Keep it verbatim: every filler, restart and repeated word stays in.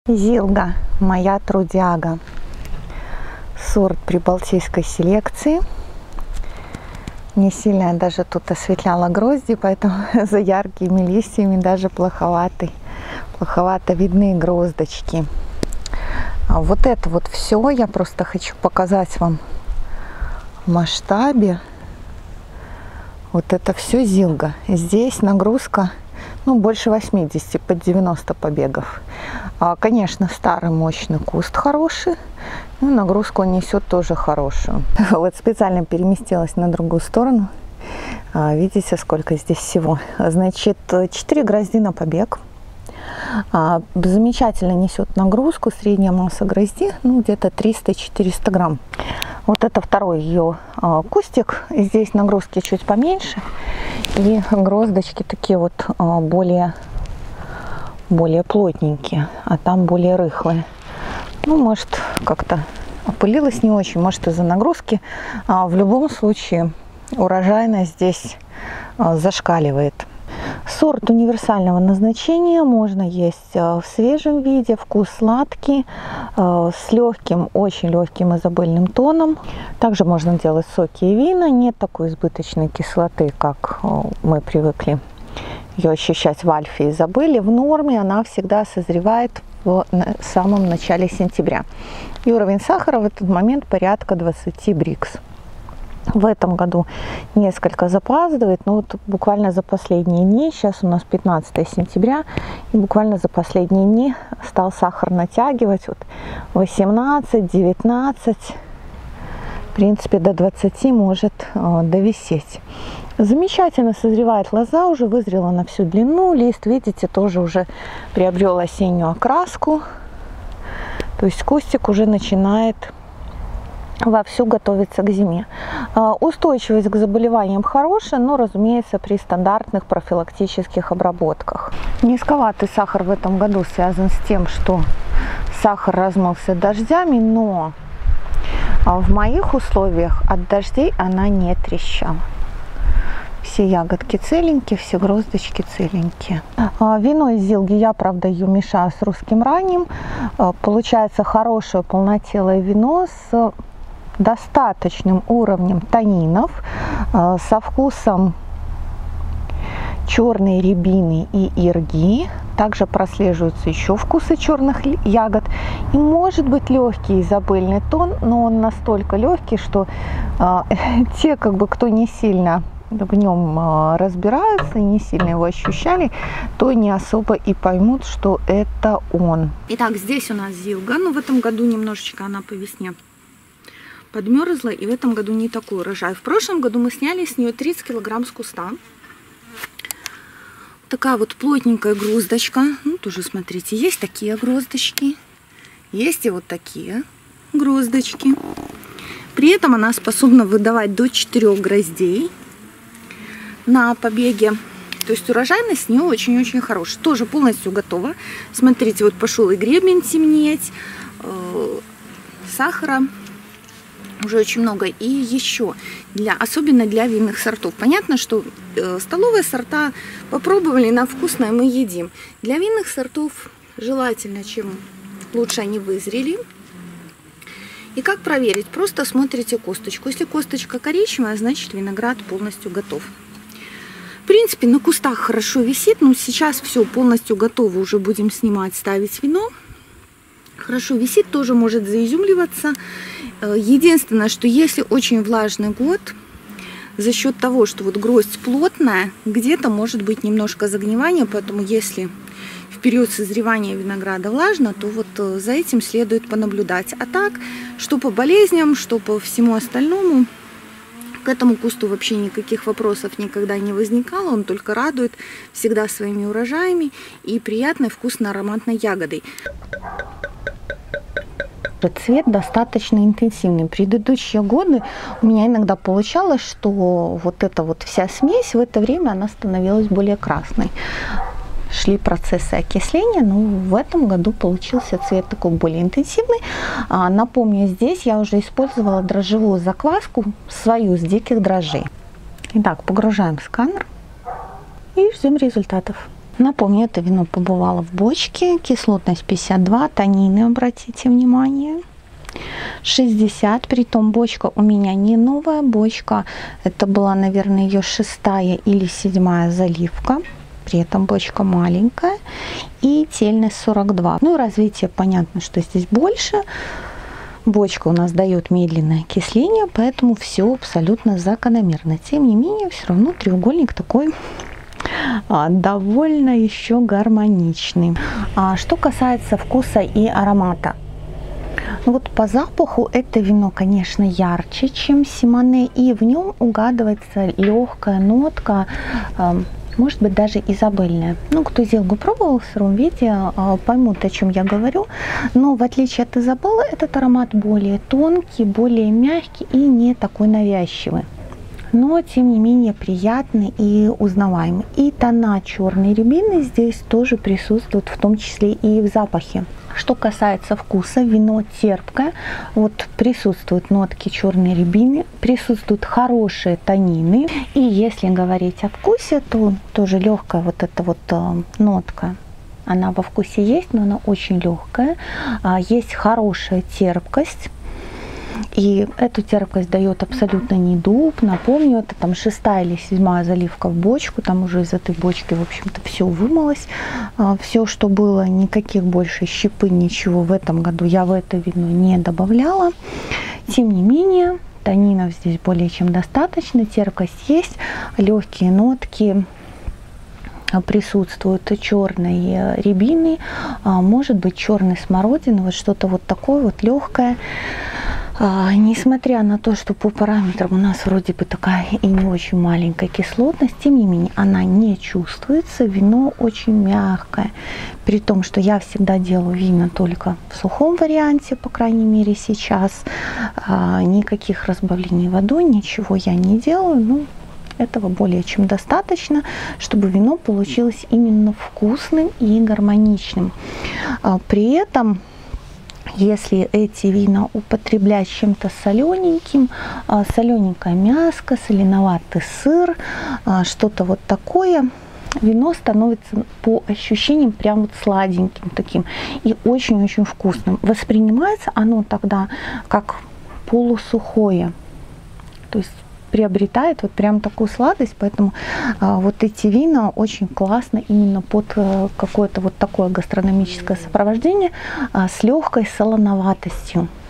Зилга, моя трудяга. Сорт прибалтийской селекции. Не сильно я даже тут осветляла грозди, поэтому за яркими листьями даже плоховато, плоховато видны гроздочки. А вот это вот все я просто хочу показать вам в масштабе. Вот это все зилга. Здесь нагрузка, ну, больше восьмидесяти, под девяносто побегов. А, конечно, старый мощный куст хороший. Ну, нагрузку он несет тоже хорошую. Вот специально переместилась на другую сторону. А, видите, сколько здесь всего. Значит, четыре грозди на побег. А, замечательно несет нагрузку. Средняя масса грозди, ну, где-то триста-четыреста грамм. Вот это второй ее а, кустик. Здесь нагрузки чуть поменьше. И гроздочки такие вот а, более, более плотненькие, а там более рыхлые. Ну, может, как-то опылилось не очень, может, из-за нагрузки. А в любом случае урожайность здесь а, зашкаливает. Сорт универсального назначения, можно есть в свежем виде, вкус сладкий, с легким, очень легким изобильным тоном. Также можно делать соки и вина, нет такой избыточной кислоты, как мы привыкли ее ощущать в альфе и изобиле. В норме она всегда созревает в самом начале сентября. И уровень сахара в этот момент порядка двадцати брикс. В этом году несколько запаздывает, но вот буквально за последние дни, сейчас у нас пятнадцатое сентября, и буквально за последние дни стал сахар натягивать, вот восемнадцать, девятнадцать, в принципе до двадцати может э, довисеть. Замечательно созревает лоза, уже вызрела на всю длину, лист, видите, тоже уже приобрел осеннюю окраску, то есть кустик уже начинает вовсю готовится к зиме. Устойчивость к заболеваниям хорошая, но, разумеется, при стандартных профилактических обработках. Низковатый сахар в этом году связан с тем, что сахар размылся дождями, но в моих условиях от дождей она не трещала. Все ягодки целенькие, все гроздочки целенькие. Вино из зилги я, правда, ее мешаю с русским ранним. Получается хорошее полнотелое вино с достаточным уровнем танинов, э, со вкусом черной рябины и ирги. Также прослеживаются еще вкусы черных ягод. И может быть легкий изобильный тон, но он настолько легкий, что э, те, как бы, кто не сильно в нем э, разбираются и не сильно его ощущали, то не особо и поймут, что это он. Итак, здесь у нас зилга, но в этом году немножечко она по весне подмерзла, и в этом году не такой урожай. В прошлом году мы сняли с нее тридцать килограмм с куста. Такая вот плотненькая гроздочка. Ну, тоже, смотрите, есть такие гроздочки, есть и вот такие гроздочки. При этом она способна выдавать до четырёх гроздей на побеге. То есть урожайность с нее очень-очень хорошая. Тоже полностью готова. Смотрите, вот пошел и гребень темнеть, э, сахара уже очень много. И еще, для, особенно для винных сортов. Понятно, что э, столовые сорта попробовали, на вкусное мы едим. Для винных сортов желательно, чем лучше они вызрели. И как проверить? Просто смотрите косточку. Если косточка коричневая, значит виноград полностью готов. В принципе, на кустах хорошо висит. Но сейчас все полностью готово. Уже будем снимать, ставить вино. Хорошо висит, тоже может заизюмливаться. Единственное, что если очень влажный год, за счет того, что вот гроздь плотная, где-то может быть немножко загнивания, поэтому если в период созревания винограда влажно, то вот за этим следует понаблюдать. А так, что по болезням, что по всему остальному, к этому кусту вообще никаких вопросов никогда не возникало, он только радует всегда своими урожаями и приятной вкусно-ароматной ягодой. Цвет достаточно интенсивный. Предыдущие годы у меня иногда получалось, что вот эта вот вся смесь в это время она становилась более красной. Шли процессы окисления, но в этом году получился цвет такой более интенсивный. А, напомню, здесь я уже использовала дрожжевую закваску, свою с диких дрожжей. Итак, погружаем в сканер и ждем результатов. Напомню, это вино побывало в бочке, кислотность пятьдесят два, танины, обратите внимание, шестьдесят, притом бочка у меня не новая бочка, это была, наверное, ее шестая или седьмая заливка, при этом бочка маленькая, и тельность сорок два. Ну, развитие, понятно, что здесь больше. Бочка у нас дает медленное окисление, поэтому все абсолютно закономерно. Тем не менее, все равно треугольник такой а, довольно еще гармоничный. А что касается вкуса и аромата. Вот по запаху это вино, конечно, ярче, чем Симоне, и в нем угадывается легкая нотка, э, может быть, даже изабельная. Ну, кто Зелгу пробовал в сыром виде, э, поймут, о чем я говорю. Но в отличие от Изабеллы, этот аромат более тонкий, более мягкий и не такой навязчивый. Но, тем не менее, приятный и узнаваемый. И тона черной рябины здесь тоже присутствуют, в том числе и в запахе. Что касается вкуса, вино терпкое, вот присутствуют нотки черной рябины, присутствуют хорошие танины. И если говорить о вкусе, то тоже легкая вот эта вот э, нотка. Она во вкусе есть, но она очень легкая. А, есть хорошая терпкость. И эту терпкость дает абсолютно не дуб. Напомню, это там шестая или седьмая заливка в бочку. Там уже из этой бочки, в общем-то, все вымылось. Все, что было, никаких больше щепы, ничего в этом году я в это вино не добавляла. Тем не менее, танинов здесь более чем достаточно. Терпкость есть, легкие нотки присутствуют черной рябины, может быть черной смородины, вот что-то вот такое вот легкое. А, несмотря на то, что по параметрам у нас вроде бы такая и не очень маленькая кислотность, тем не менее она не чувствуется, вино очень мягкое. При том, что я всегда делаю вина только в сухом варианте, по крайней мере сейчас, а, никаких разбавлений водой, ничего я не делаю, ну, этого более чем достаточно, чтобы вино получилось именно вкусным и гармоничным. А, при этом, если эти вина употреблять чем-то солененьким, солененькое мяско, соленоватый сыр, что-то вот такое, вино становится по ощущениям прям вот сладеньким таким и очень-очень вкусным. Воспринимается оно тогда как полусухое, то есть приобретает вот прям такую сладость, поэтому а, вот эти вина очень классно именно под а, какое-то вот такое гастрономическое сопровождение а, с легкой солоноватостью.